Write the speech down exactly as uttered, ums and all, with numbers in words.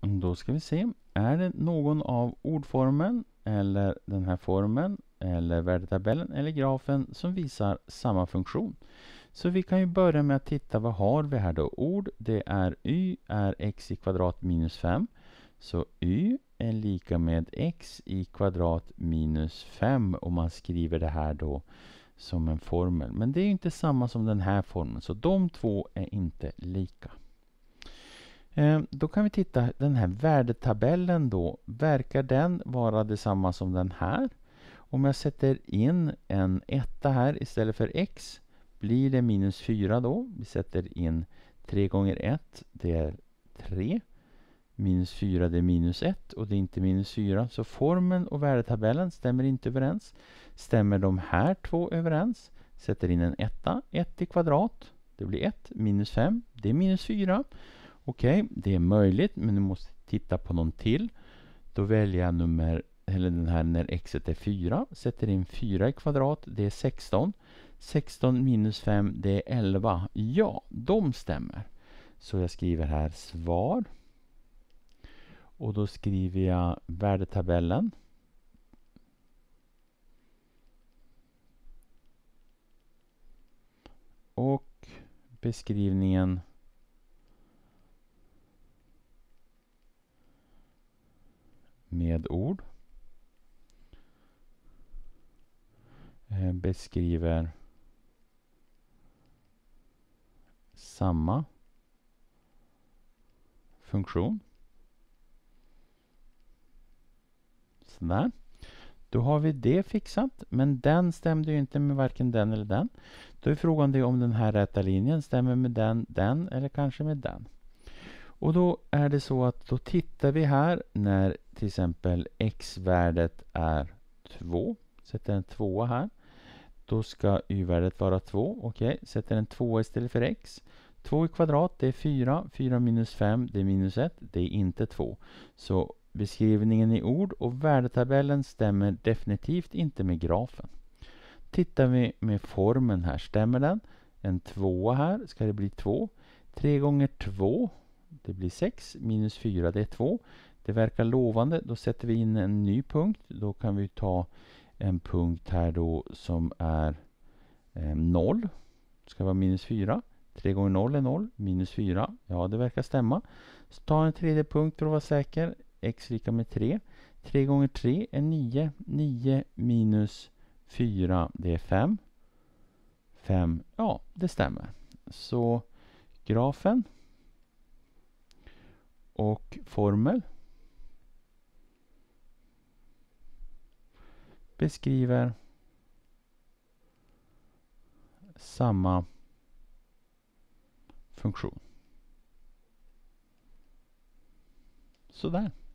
Då ska vi se. Är det någon av ordformen eller den här formen eller värdetabellen eller grafen som visar samma funktion? Så vi kan ju börja med att titta, vad har vi här då? Ord, det är y är x i kvadrat minus fem. Så y är lika med x i kvadrat minus fem om man skriver det här då som en formel. Men det är inte samma som den här formeln, så de två är inte lika. Eh, då kan vi titta, den här värdetabellen då, verkar den vara detsamma som den här? Om jag sätter in en etta här istället för x, blir det minus fyra då. Vi sätter in tre gånger ett, det är tre. Minus fyra, det är minus ett och det är inte minus fyra. Så formeln och värdetabellen stämmer inte överens. Stämmer de här två överens? Sätter in en etta, ett i kvadrat. Det blir ett, minus fem, det är minus fyra. Okej, okay, det är möjligt, men du måste titta på någon till. Då väljer jag nummer, eller den här när x är fyra. Sätter in fyra i kvadrat, det är sexton. sexton minus fem, det är elva. Ja, de stämmer. Så jag skriver här svar. Och då skriver jag värdetabellen. Och beskrivningen med ord. Eh, beskriver samma funktion. Sådär. Då har vi det fixat, men den stämde ju inte med varken den eller den. Då är frågan det om den här rätta linjen stämmer med den, den eller kanske med den. Och då är det så att då tittar vi här när till exempel x-värdet är två. Sätter en tvåa här. Då ska y-värdet vara två. Okej, okay. Sätter en tvåa istället för x. två i kvadrat, det är fyra. fyra minus fem, det är minus ett. Det är inte två. Så beskrivningen i ord och värdetabellen stämmer definitivt inte med grafen. Tittar vi med formen här, stämmer den? En tvåa här, ska det bli två. tre gånger två, det blir sex. Minus fyra, det är två. Det verkar lovande. Då sätter vi in en ny punkt. Då kan vi ta en punkt här då som är eh, noll. Det ska vara minus fyra. tre gånger noll är noll. Minus fyra. Ja, det verkar stämma. Så ta en tredje punkt för att vara säker. X lika med tre. tre gånger tre är nio. nio minus fyra, det är fem. fem, ja, det stämmer. Så grafen och formel beskriver samma funktion. Sådär.